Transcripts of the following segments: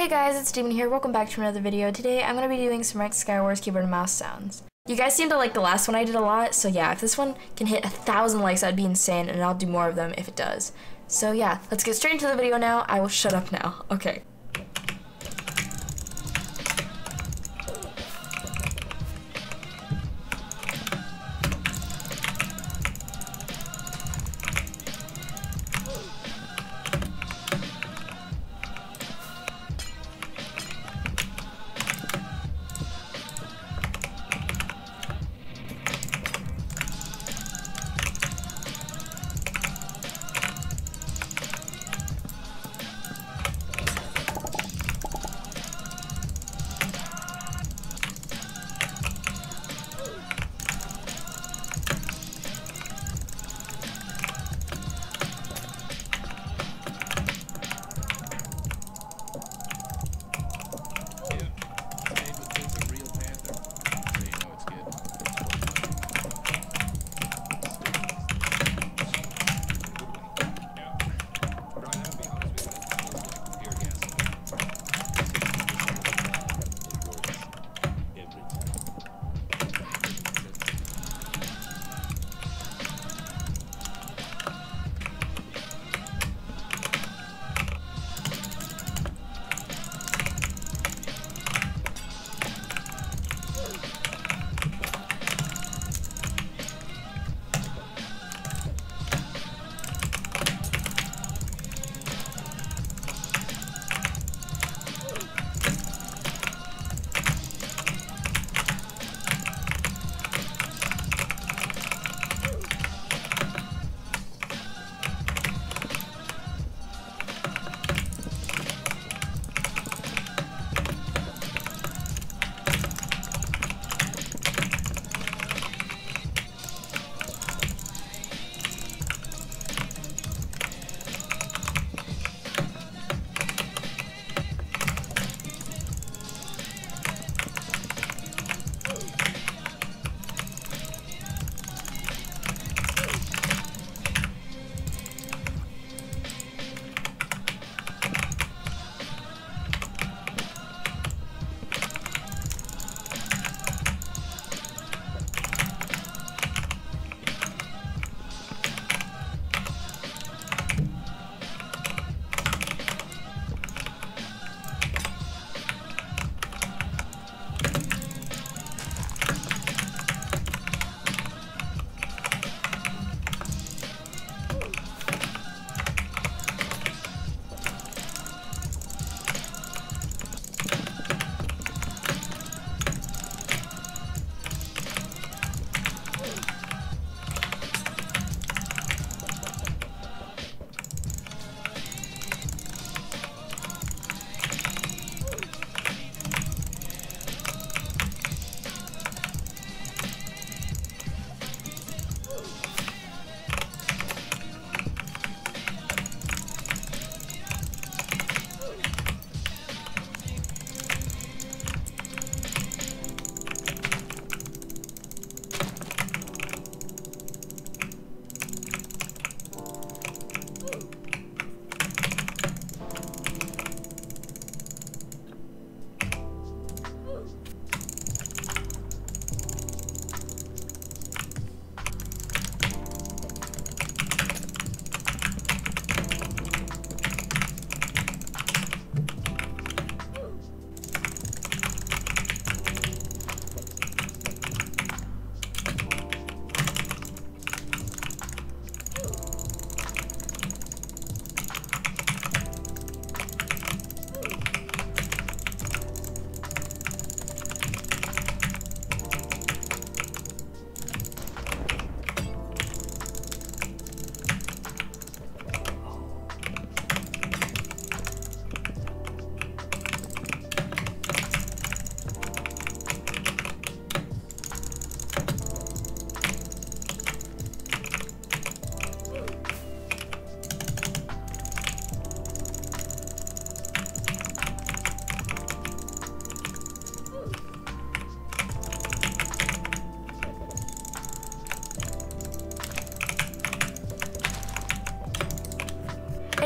Hey guys, it's Demon here. Welcome back to another video. Today I'm going to be doing some Skywars keyboard and mouse sounds. You guys seem to like the last one I did a lot, so yeah, if this one can hit 1,000 likes, that'd be insane, and I'll do more of them if it does. So yeah, let's get straight into the video now. I will shut up now. Okay.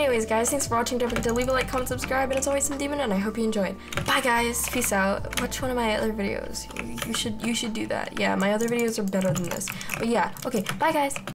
anyways, guys, thanks for watching. Don't forget to leave a like, comment, subscribe, and it's always some demon, and I hope you enjoyed. Bye, guys. Peace out. Watch one of my other videos. You should do that. Yeah, my other videos are better than this. But yeah, okay. Bye, guys.